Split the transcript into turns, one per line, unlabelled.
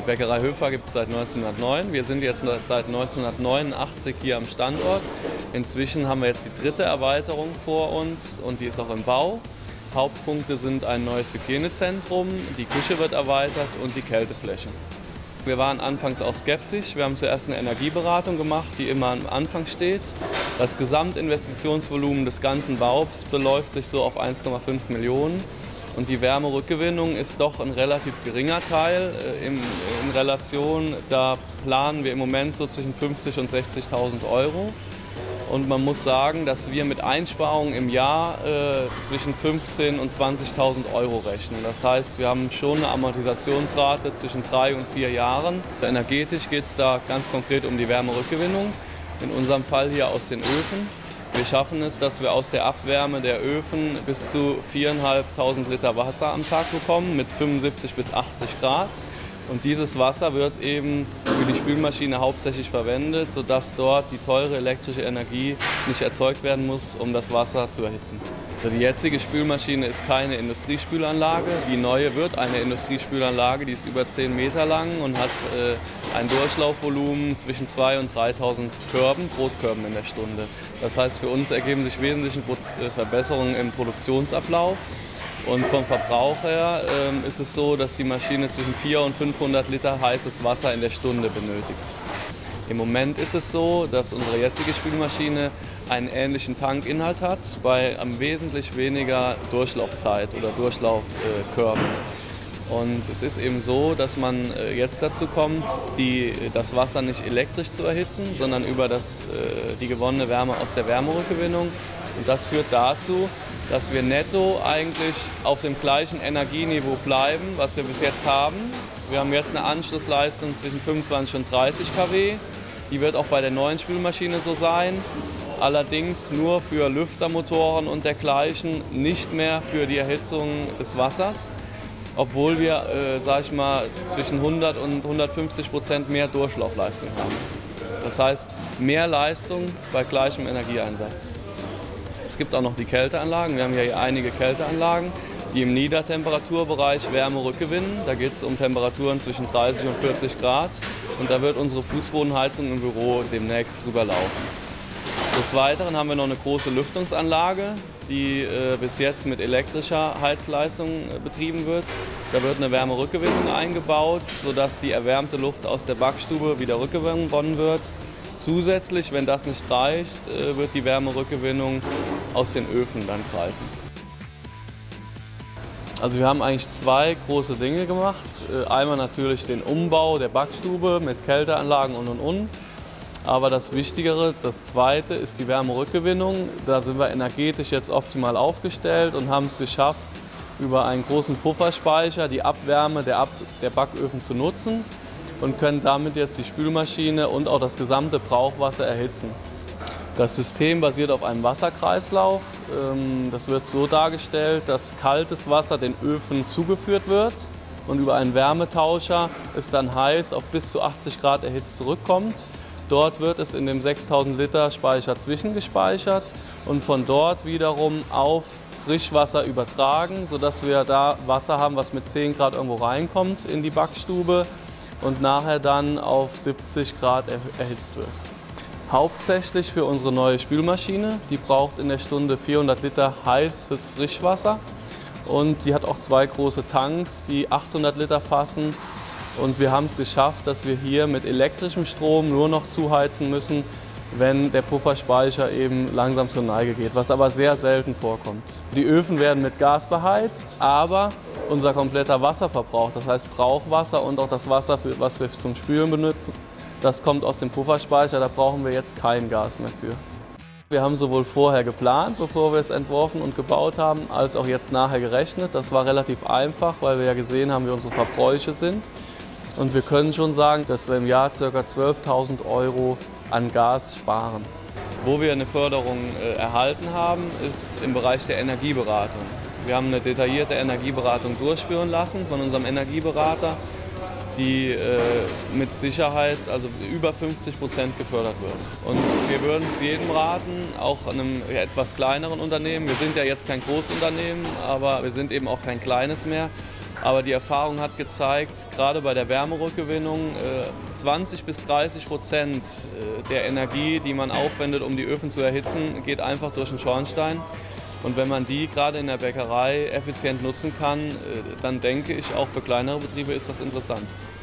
Bäckerei Höfer gibt es seit 1909. Wir sind jetzt seit 1989 hier am Standort. Inzwischen haben wir jetzt die 3. Erweiterung vor uns und die ist auch im Bau. Hauptpunkte sind ein neues Hygienezentrum, die Küche wird erweitert und die Kältefläche. Wir waren anfangs auch skeptisch. Wir haben zuerst eine Energieberatung gemacht, die immer am Anfang steht. Das Gesamtinvestitionsvolumen des ganzen Baus beläuft sich so auf 1,5 Millionen. Und die Wärmerückgewinnung ist doch ein relativ geringer Teil in Relation. Da planen wir im Moment so zwischen 50.000 und 60.000 Euro. Und man muss sagen, dass wir mit Einsparungen im Jahr zwischen 15.000 und 20.000 Euro rechnen. Das heißt, wir haben schon eine Amortisationsrate zwischen 3 und 4 Jahren. Energetisch geht es da ganz konkret um die Wärmerückgewinnung. In unserem Fall hier aus den Öfen. Wir schaffen es, dass wir aus der Abwärme der Öfen bis zu 4.500 Liter Wasser am Tag bekommen mit 75 bis 80 Grad. Und dieses Wasser wird eben für die Spülmaschine hauptsächlich verwendet, sodass dort die teure elektrische Energie nicht erzeugt werden muss, um das Wasser zu erhitzen. Die jetzige Spülmaschine ist keine Industriespülanlage. Die neue wird eine Industriespülanlage, die ist über 10 Meter lang und hat ein Durchlaufvolumen zwischen 2.000 und 3.000 Körben, Brotkörben in der Stunde. Das heißt, für uns ergeben sich wesentliche Verbesserungen im Produktionsablauf. Und vom Verbrauch her ist es so, dass die Maschine zwischen 400 und 500 Liter heißes Wasser in der Stunde benötigt. Im Moment ist es so, dass unsere jetzige Spülmaschine einen ähnlichen Tankinhalt hat, bei wesentlich weniger Durchlaufzeit oder Durchlaufkörben. Und es ist eben so, dass man jetzt dazu kommt, das Wasser nicht elektrisch zu erhitzen, sondern über die gewonnene Wärme aus der Wärmerückgewinnung. Und das führt dazu, dass wir netto eigentlich auf dem gleichen Energieniveau bleiben, was wir bis jetzt haben. Wir haben jetzt eine Anschlussleistung zwischen 25 und 30 kW. Die wird auch bei der neuen Spülmaschine so sein. Allerdings nur für Lüftermotoren und dergleichen, nicht mehr für die Erhitzung des Wassers. Obwohl wir, zwischen 100 und 150% mehr Durchlaufleistung haben. Das heißt, mehr Leistung bei gleichem Energieeinsatz. Es gibt auch noch die Kälteanlagen. Wir haben hier einige Kälteanlagen, die im Niedertemperaturbereich Wärme rückgewinnen. Da geht es um Temperaturen zwischen 30 und 40 Grad. Und da wird unsere Fußbodenheizung im Büro demnächst drüber laufen. Des Weiteren haben wir noch eine große Lüftungsanlage, die bis jetzt mit elektrischer Heizleistung betrieben wird. Da wird eine Wärmerückgewinnung eingebaut, sodass die erwärmte Luft aus der Backstube wieder rückgewonnen wird. Zusätzlich, wenn das nicht reicht, wird die Wärmerückgewinnung aus den Öfen dann greifen. Also wir haben eigentlich 2 große Dinge gemacht. Einmal natürlich den Umbau der Backstube mit Kälteanlagen und. Aber das Wichtigere, das Zweite, ist die Wärmerückgewinnung. Da sind wir energetisch jetzt optimal aufgestellt und haben es geschafft, über einen großen Pufferspeicher die Abwärme der Backöfen zu nutzen und können damit jetzt die Spülmaschine und auch das gesamte Brauchwasser erhitzen. Das System basiert auf einem Wasserkreislauf. Das wird so dargestellt, dass kaltes Wasser den Öfen zugeführt wird und über einen Wärmetauscher es dann heiß auf bis zu 80 Grad erhitzt zurückkommt. Dort wird es in dem 6.000 Liter Speicher zwischengespeichert und von dort wiederum auf Frischwasser übertragen, sodass wir da Wasser haben, was mit 10 Grad irgendwo reinkommt in die Backstube und nachher dann auf 70 Grad erhitzt wird. Hauptsächlich für unsere neue Spülmaschine. Die braucht in der Stunde 400 Liter heißes Frischwasser und die hat auch 2 große Tanks, die 800 Liter fassen. Und wir haben es geschafft, dass wir hier mit elektrischem Strom nur noch zuheizen müssen, wenn der Pufferspeicher eben langsam zur Neige geht, was aber sehr selten vorkommt. Die Öfen werden mit Gas beheizt, aber unser kompletter Wasserverbrauch, das heißt Brauchwasser und auch das Wasser, was wir zum Spülen benutzen, das kommt aus dem Pufferspeicher, da brauchen wir jetzt kein Gas mehr für. Wir haben sowohl vorher geplant, bevor wir es entworfen und gebaut haben, als auch jetzt nachher gerechnet. Das war relativ einfach, weil wir ja gesehen haben, wie unsere Verbräuche sind. Und wir können schon sagen, dass wir im Jahr ca. 12.000 Euro an Gas sparen. Wo wir eine Förderung erhalten haben, ist im Bereich der Energieberatung. Wir haben eine detaillierte Energieberatung durchführen lassen von unserem Energieberater, die mit Sicherheit über 50% gefördert wird. Und wir würden es jedem raten, auch einem etwas kleineren Unternehmen. Wir sind ja jetzt kein Großunternehmen, aber wir sind eben auch kein kleines mehr. Aber die Erfahrung hat gezeigt, gerade bei der Wärmerückgewinnung, 20 bis 30% der Energie, die man aufwendet, um die Öfen zu erhitzen, geht einfach durch den Schornstein. Und wenn man die gerade in der Bäckerei effizient nutzen kann, dann denke ich, auch für kleinere Betriebe ist das interessant.